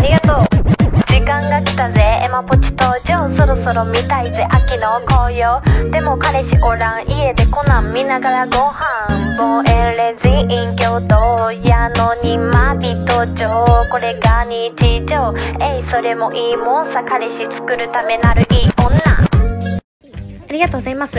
りがとう。時間が来たぜ、エマポチ登場。そろそろ見たいぜ、秋の紅葉。でも彼氏おらん、家でコナン見ながらご飯。望遠レジン共同やのに間人情。これが日常。それもいいもんさ、彼氏作るためなるいい女。ありがとうございます。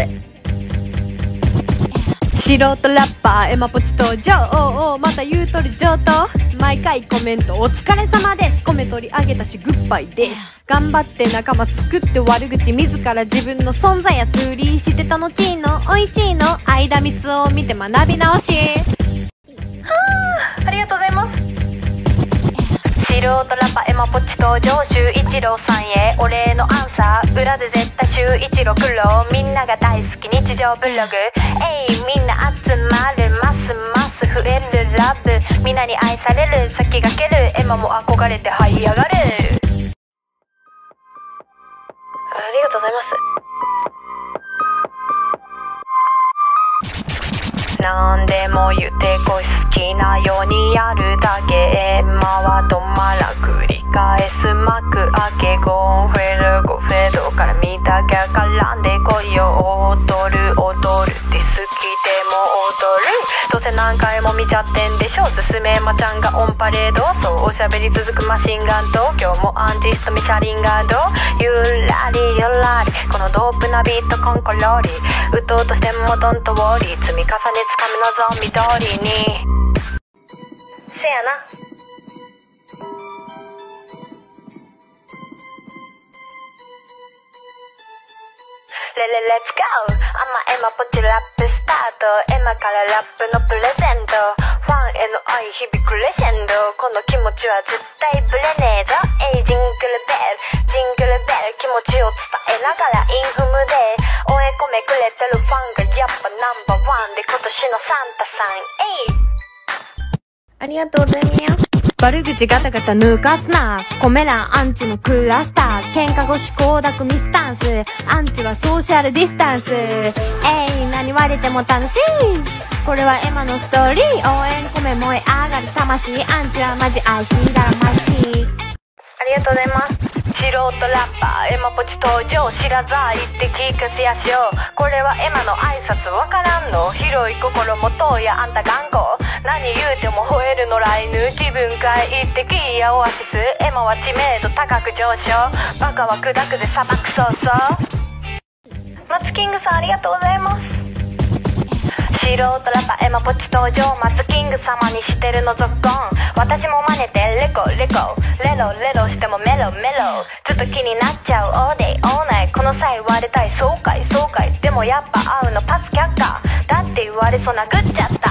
素人ラッパーエマポチ登場。おうおうまた言うとる上等。毎回コメントお疲れ様です。米取り上げたしグッバイです。頑張って仲間作って悪口自ら自分の存在や数理してたのちのおいちの間みつを見て学び直し。 ありがとうございます。素人ラッパーエマポチ登場。周一郎さんへお礼のアンサー。裏で絶対周一郎苦労。みんなが大好き日常ブログ。みんな集まるますます増えるラブ。みんなに愛される先駆ける。エマも憧れて這い上がる。ありがとうございます。なんでも言ってこい、好きなようにやるだけ。エマは止まら繰り返す幕開け。ゴンフェルゴフェドから見たきゃ絡んでこいよ。踊る踊るって好きでも踊る。どうせ何回も見ちゃってんでしょ。すすめまちゃんがオンパレード。そうおしゃべり続くマシンガンと今日もアンティストミシャリンガード。ゆらりゆらりこのドープなビートコンコロリ。打とうとしてもドンとウォーリー。積み重ねつかむのぞ緑に。せやな。Let's go! エマポチラップスタート。エマからラップのプレゼント。ファンへの愛響くレジェンド。この気持ちは絶対ブレねえぞ。ジングルベルジングルベル。気持ちを伝えながらインフムで応援込めくれてるファンがやっぱナンバーワンで今年のサンタさん。ありがとうございます。 悪口ガタガタ抜かすな。コメ欄アンチのクラスター。喧嘩腰倖田ミスタンス。アンチはソーシャルディスタンス。何言われても楽しい。これはエマのストーリー。応援込め燃え上がる魂。アンチはマジ愛しだらましい。 ありがとうございます。素人ラッパーエマポチ登場。知らざいって聞かせやしよう。これはエマの挨拶わからんの。広い心も遠やあんた頑固。何言うても吠える野良犬。気分変え一滴やオアシス。エマは知名度高く上昇。バカは砕くぜ砂漠早々。マツキングさんありがとうございます。素人ラッパーエマポチ登場。マツキング様にしてるのぞっこん。私も真似てレコレコ。レロレロしてもメロメロ。ずっと気になっちゃうオーデイオーナイ。この際言われたい爽快爽快。でもやっぱ会うのパス却下。だって言われそうなぐっちゃった。